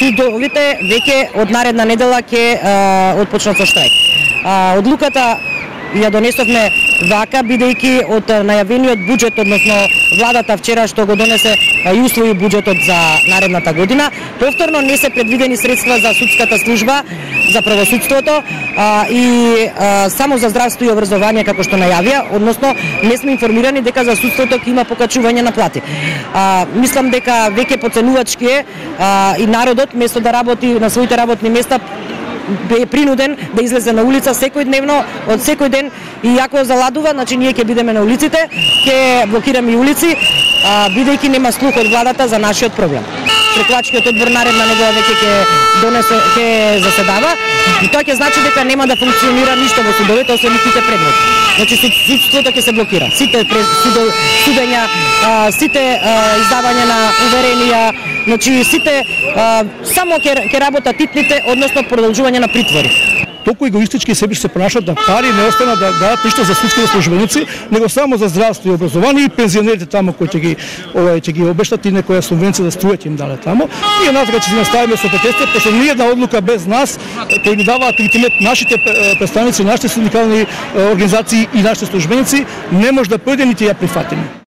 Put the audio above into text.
судовите веќе од наредна недела ќе отпочнат со штрајк. Одлуката ја донесовме вака, бидејќи од најавениот буџет, односно владата вчера што го донесе и усвои буџетот за наредната година, повторно не се предвидени средства за судската служба, за правосудството и само за здравство и образование како што најавија, односно не сме информирани дека за судството ќе има покачување на плати. Мислам дека веќе поценувачки е и народот место да работи на своите работни места бе принуден да излезе на улица секојдневно, од секој ден, и ако заладува, значи ние ќе бидеме на улиците, ќе блокираме и улици, бидејќи нема слух од владата за нашиот проблем. Прекладачкиот одбор наредна недела веќе ќе заседава и тоа ќе значи дека нема да функционира ништо во судовите освен сите предмети. Значи судството ќе се блокира. Сите судења, сите издавање на уверенија, значи сите само ќе работат титните, односно продолжување на притвори. Толку егоистички себе се понашат да пари не остана да дадат ништо за судските службеници, него само за здравство и образование и пензионерите тамо кои ќе ги обештат и некоја субвенција за струја ќе им дале тамо. И натака ќе се наставиме со протестот, пошто ни една одлука без нас кои ни даваат легитимет нашите представници, нашите синдикални организации и нашите службеници не може да пројде нити ја прифатиме.